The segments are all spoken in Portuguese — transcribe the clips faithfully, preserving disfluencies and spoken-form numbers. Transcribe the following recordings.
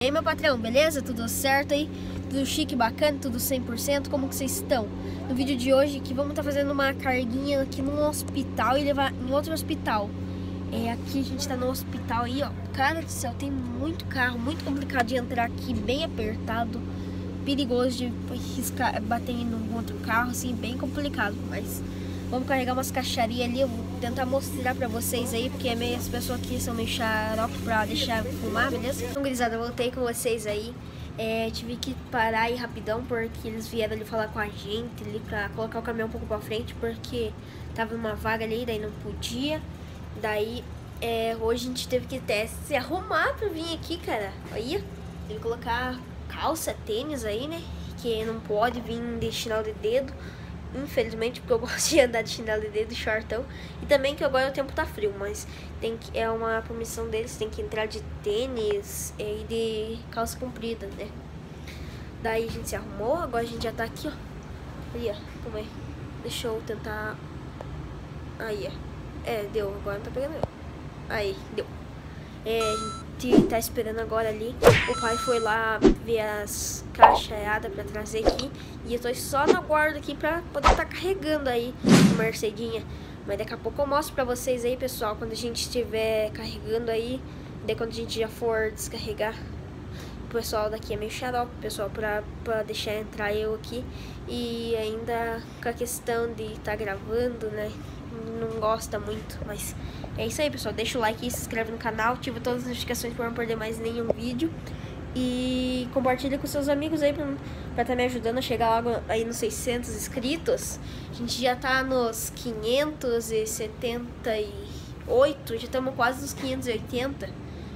E aí, meu patrão, beleza? Tudo certo aí? Tudo chique, bacana, tudo cem por cento? Como que vocês estão? No vídeo de hoje aqui vamos estar tá fazendo uma carguinha aqui num hospital e levar em outro hospital. É, aqui a gente tá no hospital aí, ó. Cara do céu, tem muito carro, muito complicado de entrar aqui, bem apertado, perigoso de riscar, bater em um outro carro, assim, bem complicado. Mas vamos carregar umas caixarias ali, eu vou tentar mostrar pra vocês aí, porque é meio, as pessoas aqui são meio xarope pra deixar fumar, beleza? Então, gurizada, eu voltei com vocês aí. É, tive que parar aí rapidão, porque eles vieram ali falar com a gente ali pra colocar o caminhão um pouco pra frente, porque tava numa vaga ali, daí não podia. Daí, é, hoje a gente teve que até se arrumar pra vir aqui, cara. Aí, teve que colocar calça, tênis aí, né? Que não pode vir de chinelo de dedo, infelizmente, porque eu gosto de andar de chinelo de dedo e shortão. E também que agora o tempo tá frio, mas tem que, é uma permissão deles, tem que entrar de tênis e de calça comprida, né? Daí a gente se arrumou, agora a gente já tá aqui, ó. Aí, ó, calma aí. Deixa eu tentar... Aí, ó. É, deu, agora não tá pegando. Aí, deu. É, a gente tá esperando agora ali. O pai foi lá ver as caixaiadas pra trazer aqui. E eu tô só na guarda aqui pra poder estar tá carregando aí a Mercedinha. Mas daqui a pouco eu mostro pra vocês aí, pessoal, quando a gente estiver carregando aí. Daí quando a gente já for descarregar. O pessoal daqui é meio xarope, pessoal, pra, pra deixar entrar eu aqui. E ainda com a questão de estar tá gravando, né? Não gosta muito, mas é isso aí, pessoal. Deixa o like e se inscreve no canal, ativa todas as notificações para não perder mais nenhum vídeo. E compartilha com seus amigos aí pra estar tá me ajudando a chegar logo aí nos seiscentos inscritos. A gente já tá nos quinhentos e setenta e oito, já estamos quase nos quinhentos e oitenta.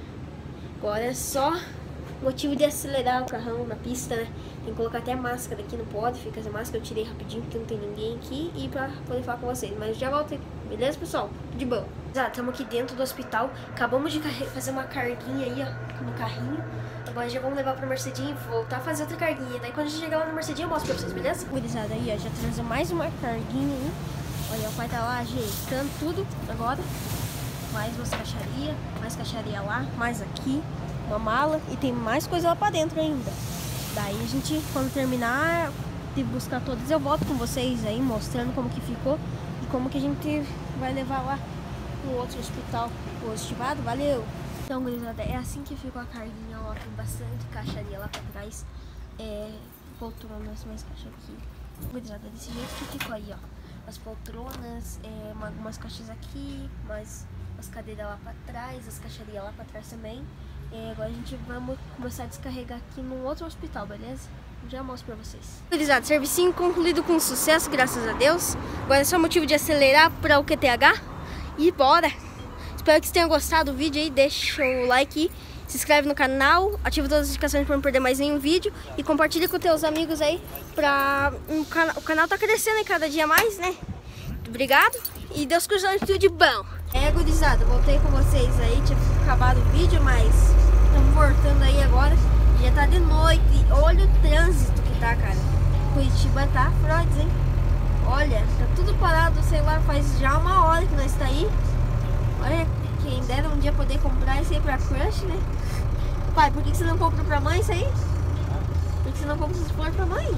Agora é só motivo de acelerar o carrão na pista, né? Tem que colocar até máscara aqui, não pode ficar sem máscara. Eu tirei rapidinho porque não tem ninguém aqui e pra poder falar com vocês. Mas já voltei, beleza, pessoal? De boa. Já estamos aqui dentro do hospital. Acabamos de fazer uma carguinha aí, ó, no carrinho. Agora já vamos levar pra Mercedinha e voltar a fazer outra carguinha. Daí quando a gente chegar lá na Mercedinha eu mostro pra vocês, beleza? Gurizada, aí, ó, já trazemos mais uma carguinha aí. Olha, o pai tá lá ajeitando tudo agora. Mais umas caixarias, mais caixaria lá, mais aqui. Uma mala e tem mais coisa lá pra dentro ainda. Daí a gente, quando terminar de buscar todas, eu volto com vocês aí, mostrando como que ficou e como que a gente vai levar lá no outro hospital positivado. Valeu! Então, gurizada, é assim que ficou a carguinha, ó, tem bastante caixaria lá pra trás, é, poltronas, mais caixa aqui. Gurizada, desse jeito que ficou aí, ó, as poltronas, é, uma, algumas caixas aqui, mais as cadeiras lá pra trás, as caixarias lá pra trás também. É, agora a gente vai começar a descarregar aqui num outro hospital, beleza? Já mostro pra vocês. Gurizada, servicinho concluído com sucesso, graças a Deus. Agora é só motivo de acelerar para o Q T H e bora! Espero que vocês tenham gostado do vídeo aí, deixa o like, se inscreve no canal, ativa todas as notificações para não perder mais nenhum vídeo e compartilha com teus amigos aí, pra... o, cana... o canal tá crescendo aí cada dia mais, né? Obrigado e Deus cruzando tudo de bom! É, gurizada, voltei com vocês aí, tinha acabado o vídeo, mas estamos voltando aí agora. Já tá de noite, olha o trânsito que tá, cara. Curitiba tá frodes, hein? Olha, tá tudo parado, o celular faz já uma hora que nós tá aí. Olha, quem dera um dia poder comprar isso aí pra crush, né? Pai, por que você não compra pra mãe isso aí? Por que você não compra essas flores pra mãe?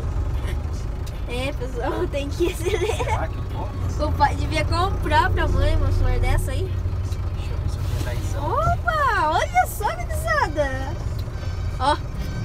É, pessoal, tem que acelerar. O pai devia comprar pra mãe uma flor dessa aí. Opa, olha só, gurizada. Ó.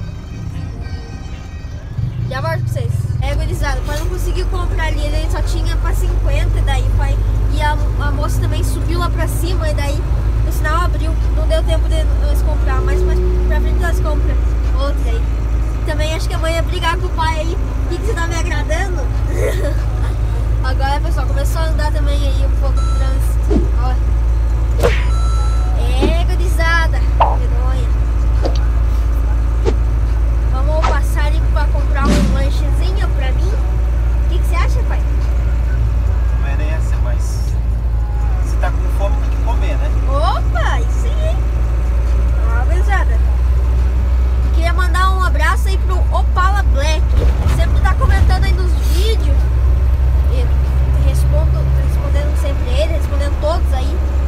Já volto pra vocês. É, gurizada, o pai não conseguiu comprar ali, ele só tinha pra cinquenta, e daí o pai... E a, a moça também subiu lá pra cima, e daí o sinal abriu. Não deu tempo de nós comprar, mas mais pra frente nós compramos outra aí. Também acho que a mãe ia brigar com o pai aí. O que, que você tá me agradando? Agora, pessoal, começou a andar também aí um pouco do trânsito. Olha. É, gurizada. Vergonha. Vamos passar ali pra comprar um lanchezinho pra mim. O que, que você acha, pai? Merece, mas se tá com fome tem que comer, né? Opa, isso sim, hein? Ó, gurizada. Queria mandar um abraço aí pro Opala Black. Sempre tá comentando aí nos vídeos. Eu respondo, respondendo sempre ele, respondendo todos aí.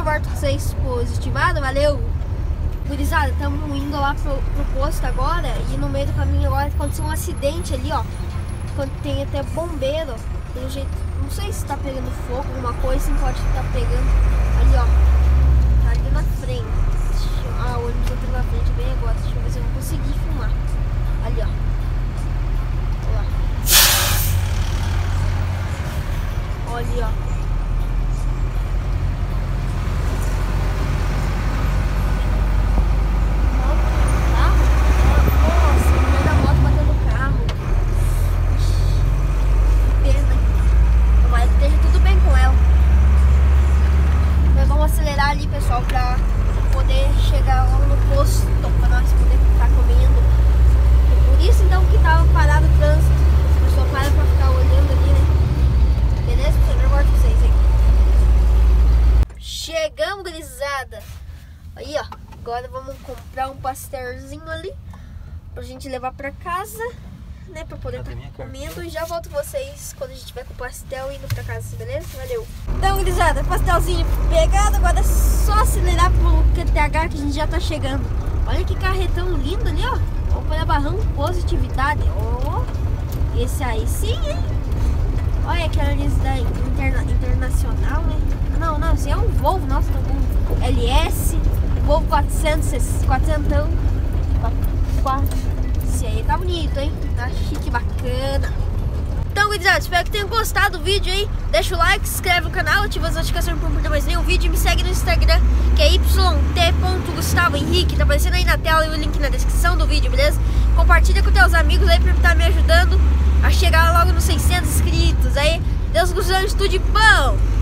volto com vocês positivado, valeu! Gurizada, estamos indo lá pro, pro posto agora e no meio do caminho agora aconteceu um acidente ali, ó. Tem até bombeiro, pelo jeito, não sei se tá pegando fogo, alguma coisa, sim, pode estar pegando. Ali, ó, tá ali na frente. Ah, o ônibus entrou na frente bem agora, deixa eu ver se eu vou conseguir filmar. Ali, ó. Olha ali, ó. Ali, pessoal, pra poder chegar logo no posto, pra nós poder ficar comendo. E por isso então que tava parado o trânsito. As pessoas param pra ficar olhando ali, né? Beleza? Eu agora vocês aí. Chegamos, gurizada. Aí, ó. Agora vamos comprar um pastelzinho ali pra gente levar pra casa, né? Pra poder estar tá comendo. E já volto vocês quando a gente tiver com o pastel indo pra casa, beleza? Valeu! Então, gurizada, pastelzinho pegado. Agora é só acelerar pro Q T H que a gente já tá chegando. Olha que carretão lindo ali, ó. Vamos para Barranco Positividade. Oh, esse aí sim, hein? Olha aquela lista da interna, internacional, né? Não, não, esse é um Volvo. Nossa, tá bom. L S, Volvo quatrocentos, quatrocentos. Esse aí tá bonito, hein? Tá chique, bacana. Então, gurizada, espero que tenham gostado do vídeo aí. Deixa o like, se inscreve no canal, ativa as notificações para não perder mais nenhum vídeo. E me segue no Instagram, que é y t ponto gustavo henrique. Tá aparecendo aí na tela e o link na descrição do vídeo, beleza? Compartilha com teus amigos aí pra estar me ajudando a chegar logo nos seiscentos inscritos. Aí, Deus nos abençoe, tudo de bom!